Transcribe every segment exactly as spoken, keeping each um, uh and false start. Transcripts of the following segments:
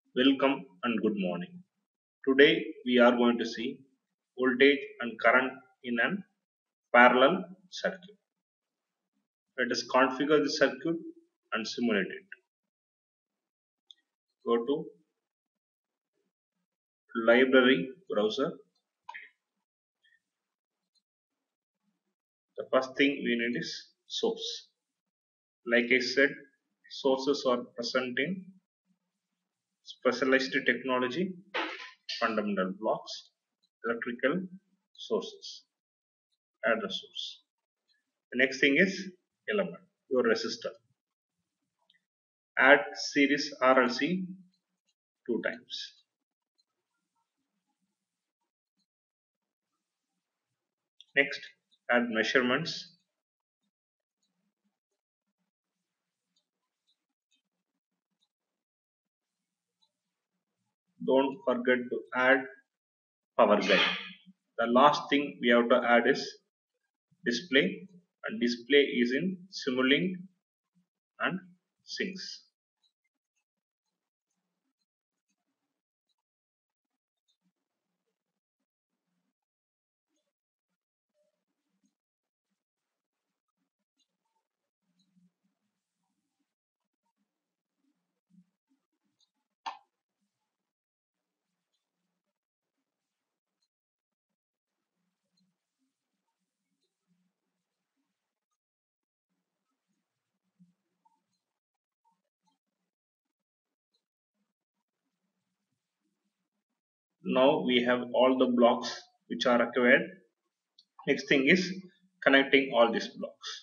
Welcome and good morning. Today we are going to see voltage and current in an parallel circuit. Let us configure the circuit and simulate it. Go to library browser. The first thing we need is source. Like I said, sources are present in specialized technology, fundamental blocks, electrical sources. Add the source. The next thing is element, your resistor. Add series R L C two times. Next, add measurements. Don't forget to add power guide. The last thing we have to add is display, and display is in SIMULINK and sinks. Now we have all the blocks which are required. Next thing is connecting all these blocks.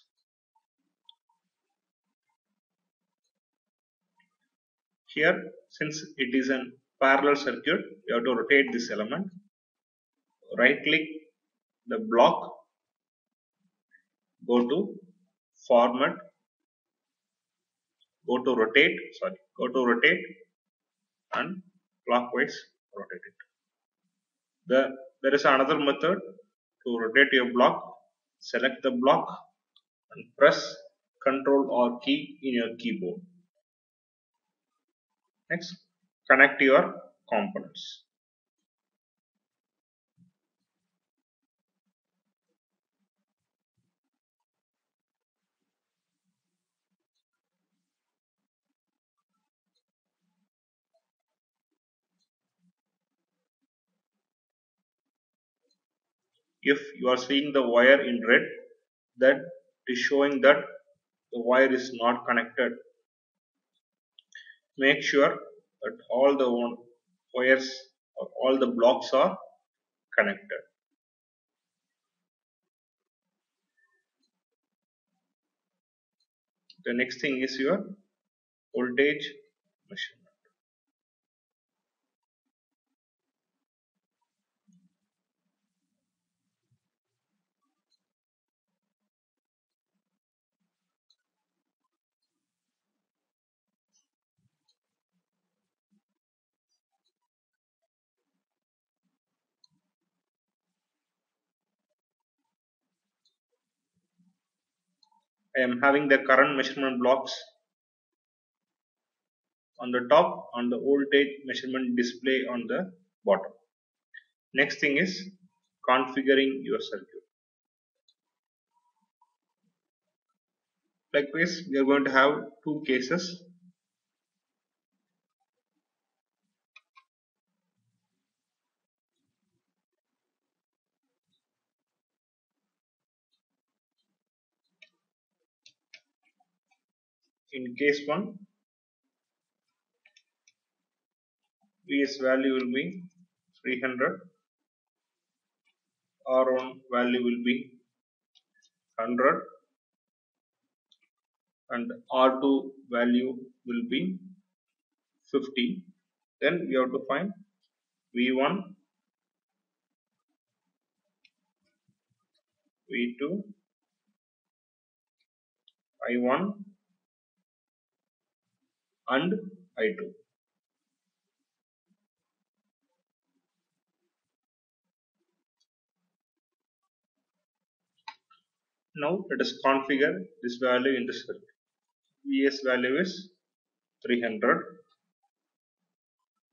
Here, since it is a parallel circuit, you have to rotate this element. Right click the block, go to format, go to rotate, sorry, go to rotate and clockwise rotate it. The, there is another method to rotate your block. Select the block and press Ctrl or key in your keyboard. Next, connect your components. If you are seeing the wire in red, that is showing that the wire is not connected. Make sure that all the wires or all the blocks are connected. The next thing is your voltage measurement. I am having the current measurement blocks on the top and the voltage measurement display on the bottom. Next thing is configuring your circuit. Likewise, we are going to have two cases. In case one, V S value will be three hundred, R one value will be one hundred, and R two value will be fifty. Then we have to find V one, V two, I one and I two. Now let us configure this value in the circuit. V S value is three hundred,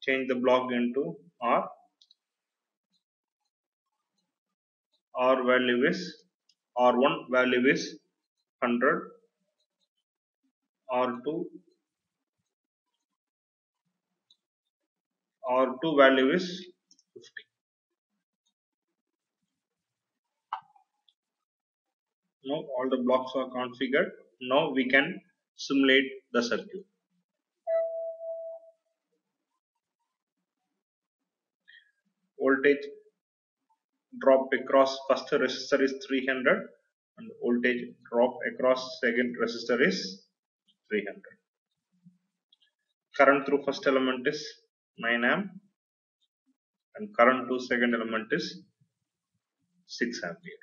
change the block into R. R value is R one value is one hundred, R two R two value is fifty. Now all the blocks are configured. Now we can simulate the circuit. Voltage drop across first resistor is three hundred and voltage drop across second resistor is three hundred. Current through first element is nine amp and current to second element is six ampere.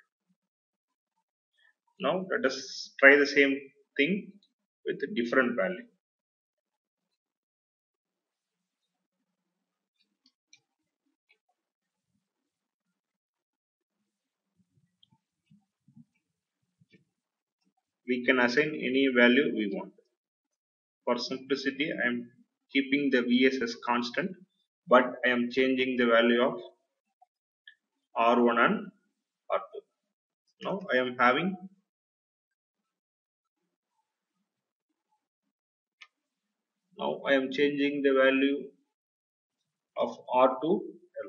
Now let us try the same thing with a different value. We can assign any value we want. For simplicity, I am keeping the V S as constant, but I am changing the value of R one and R two. Now I am having now I am changing the value of R two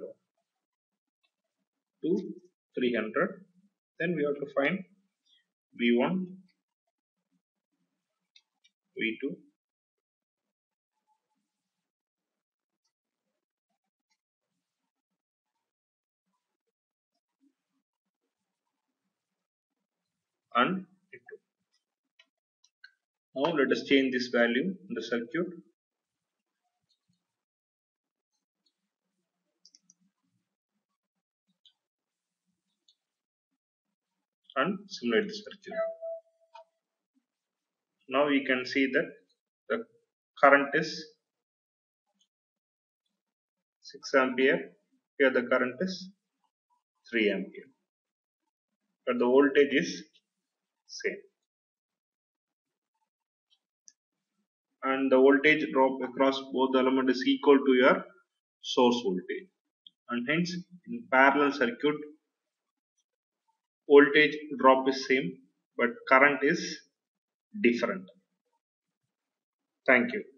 to three hundred. Then we have to find V one, V two, and V two. Now let us change this value in the circuit and simulate the circuit. Now we can see that the current is six ampere. Here the current is three ampere, but the voltage is same. And the voltage drop across both the elements is equal to your source voltage, and hence in parallel circuit voltage drop is same but current is different. Thank you.